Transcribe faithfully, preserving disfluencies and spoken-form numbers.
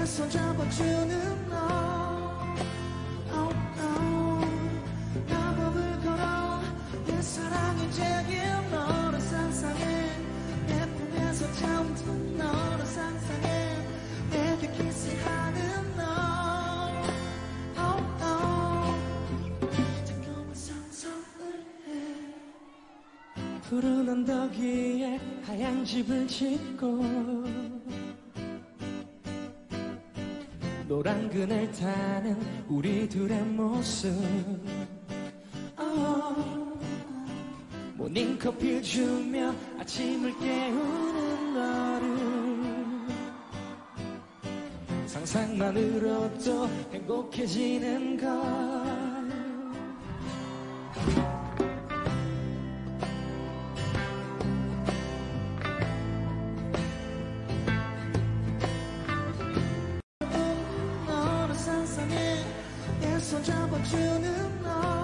손 잡아주는 너 oh, oh. 마법을 걸어 내 사랑의 제길 너를 상상해 내 품에서 잠든 너를 상상해 내게 키스하는 너 oh, oh. 잠깐만 상상을 해 푸른 언덕 위에 하얀 집을 짓고 노란 그늘 타는 우리 둘의 모습 oh. 모닝커피 주며 아침을 깨우는 너를 상상만으로도 행복해지는 걸 내 손 잡아주는 너